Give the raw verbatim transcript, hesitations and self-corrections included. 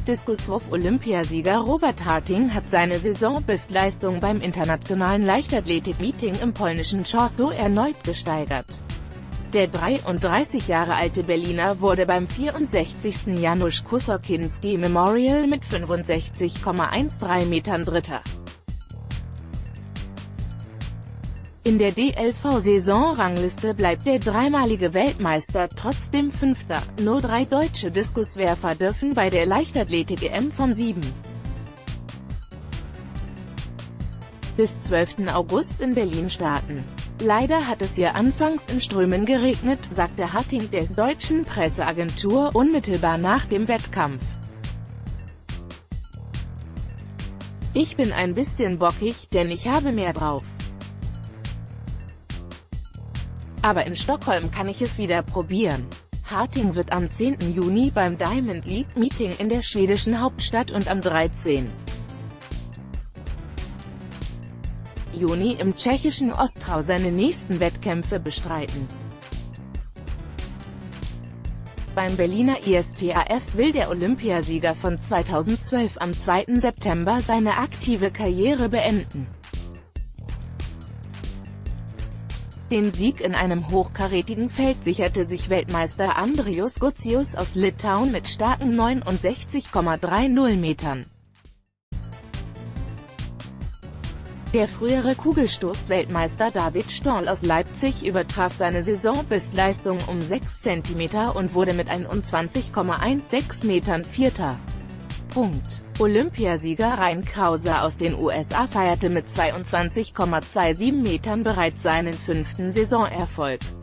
Diskuswurf-Olympiasieger Robert Harting hat seine Saisonbestleistung beim internationalen Leichtathletik-Meeting im polnischen Chorzów erneut gesteigert. Der dreiunddreißig Jahre alte Berliner wurde beim vierundsechzigsten Janusz Kusowski Memorial mit fünfundsechzig Komma dreizehn Metern Dritter. In der D L V-Saisonrangliste bleibt der dreimalige Weltmeister trotzdem Fünfter. Nur drei deutsche Diskuswerfer dürfen bei der Leichtathletik-E M vom siebten bis zwölften August in Berlin starten. Leider hat es hier anfangs in Strömen geregnet, sagte Harting der deutschen Presseagentur unmittelbar nach dem Wettkampf. Ich bin ein bisschen bockig, denn ich habe mehr drauf. Aber in Stockholm kann ich es wieder probieren. Harting wird am zehnten Juni beim Diamond League Meeting in der schwedischen Hauptstadt und am dreizehnten Juni im tschechischen Ostrau seine nächsten Wettkämpfe bestreiten. Beim Berliner I S T A F will der Olympiasieger von zweitausendzwölf am zweiten September seine aktive Karriere beenden. Den Sieg in einem hochkarätigen Feld sicherte sich Weltmeister Andrius Gucius aus Litauen mit starken neunundsechzig Komma dreißig Metern. Der frühere Kugelstoß-Weltmeister David Storl aus Leipzig übertraf seine Saisonbestleistung um sechs Zentimeter und wurde mit einundzwanzig Komma sechzehn Metern Vierter. Punkt. Olympiasieger Ryan Krause aus den U S A feierte mit zweiundzwanzig Komma siebenundzwanzig Metern bereits seinen fünften Saisonerfolg.